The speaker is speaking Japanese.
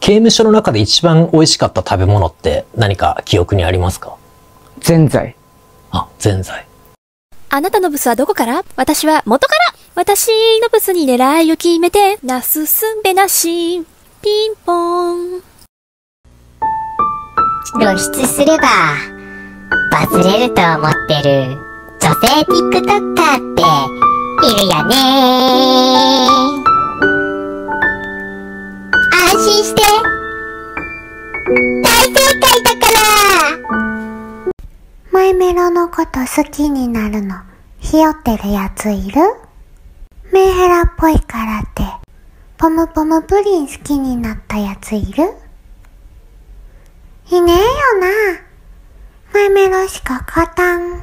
刑務所の中で一番美味しかった食べ物って何か記憶にありますか？ ぜんざい。 あ、ぜんざい。 あなたのブスはどこから？私は元から。私のブスに狙いを決めて、なすすんべなし、ピンポン。 露出すれば、バズれると思ってる女性 TikToker っているよね。安心して、大正解だから。マイメロのこと好きになるの、ひよってるやついる？メンヘラっぽいからって、ポムポムプリン好きになったやついる？いねえよな。マイメロしか勝たん。